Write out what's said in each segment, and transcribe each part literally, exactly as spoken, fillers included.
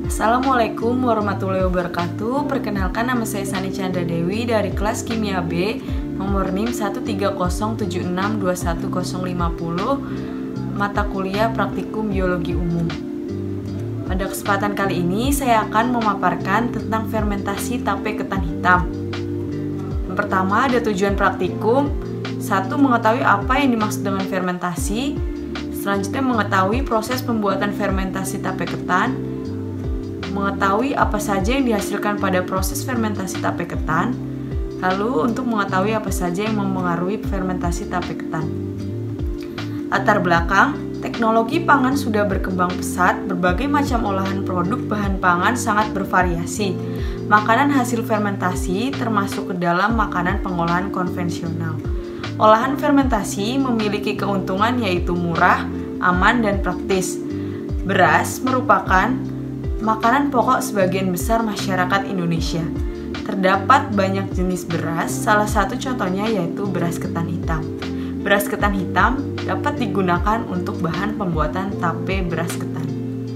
Assalamualaikum warahmatullahi wabarakatuh. Perkenalkan, nama saya Sani Chandra Dewi dari kelas Kimia B, nomor NIM satu tiga nol tujuh enam dua satu nol lima nol, mata kuliah Praktikum Biologi Umum. Pada kesempatan kali ini, saya akan memaparkan tentang fermentasi tape ketan hitam. Yang pertama, ada tujuan praktikum. Satu, mengetahui apa yang dimaksud dengan fermentasi. Selanjutnya, mengetahui proses pembuatan fermentasi tape ketan. Mengetahui apa saja yang dihasilkan pada proses fermentasi tape ketan. Lalu, untuk mengetahui apa saja yang mempengaruhi fermentasi tape ketan. Latar belakang, teknologi pangan sudah berkembang pesat, berbagai macam olahan produk bahan pangan sangat bervariasi. Makanan hasil fermentasi termasuk ke dalam makanan pengolahan konvensional. Olahan fermentasi memiliki keuntungan yaitu murah, aman, dan praktis. Beras merupakan makanan pokok sebagian besar masyarakat Indonesia. Terdapat banyak jenis beras, salah satu contohnya yaitu beras ketan hitam. Beras ketan hitam dapat digunakan untuk bahan pembuatan tape beras ketan.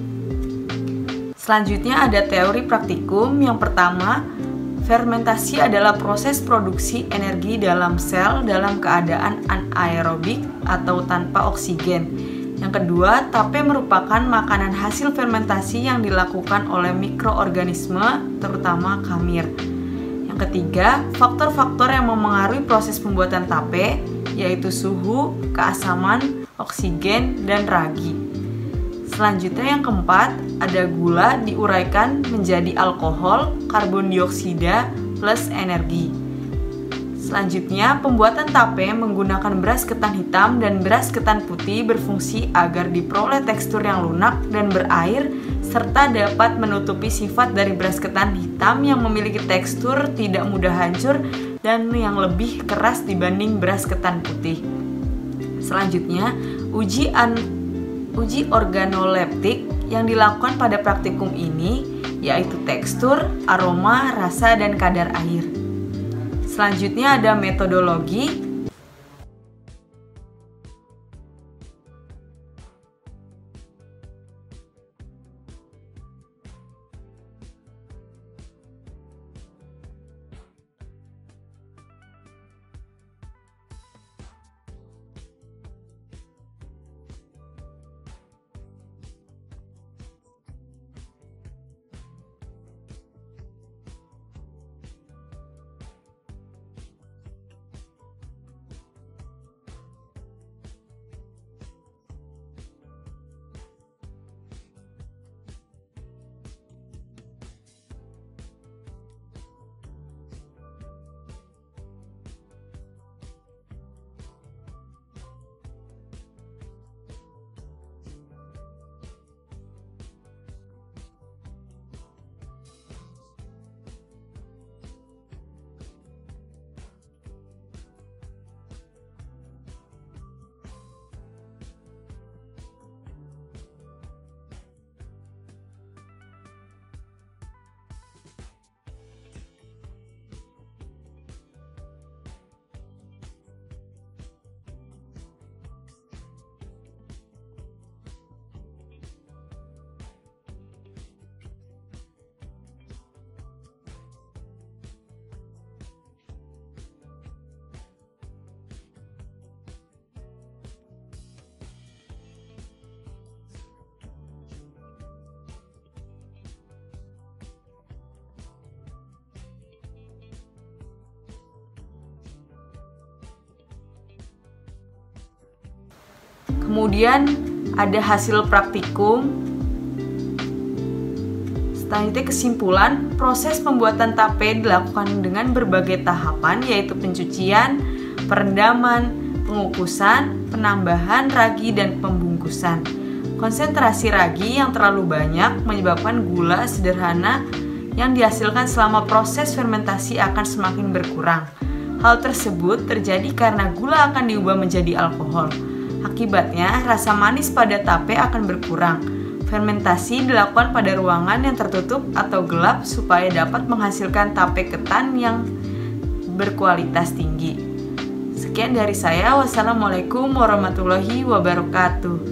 Selanjutnya ada teori praktikum. Yang pertama, fermentasi adalah proses produksi energi dalam sel dalam keadaan anaerobik atau tanpa oksigen. Yang kedua, tape merupakan makanan hasil fermentasi yang dilakukan oleh mikroorganisme, terutama kamir. Yang ketiga, faktor-faktor yang memengaruhi proses pembuatan tape, yaitu suhu, keasaman, oksigen, dan ragi. Selanjutnya yang keempat, ada gula diuraikan menjadi alkohol, karbon dioksida, plus energi. Selanjutnya, pembuatan tape menggunakan beras ketan hitam dan beras ketan putih berfungsi agar diperoleh tekstur yang lunak dan berair, serta dapat menutupi sifat dari beras ketan hitam yang memiliki tekstur tidak mudah hancur dan yang lebih keras dibanding beras ketan putih. Selanjutnya, uji an, uji organoleptik yang dilakukan pada praktikum ini yaitu tekstur, aroma, rasa, dan kadar air. Selanjutnya ada metodologi. Kemudian ada hasil praktikum. Selanjutnya kesimpulan, proses pembuatan tape dilakukan dengan berbagai tahapan yaitu pencucian, perendaman, pengukusan, penambahan ragi, dan pembungkusan. Konsentrasi ragi yang terlalu banyak menyebabkan gula sederhana yang dihasilkan selama proses fermentasi akan semakin berkurang. Hal tersebut terjadi karena gula akan diubah menjadi alkohol. Akibatnya, rasa manis pada tape akan berkurang. Fermentasi dilakukan pada ruangan yang tertutup atau gelap supaya dapat menghasilkan tape ketan yang berkualitas tinggi. Sekian dari saya. Wassalamualaikum warahmatullahi wabarakatuh.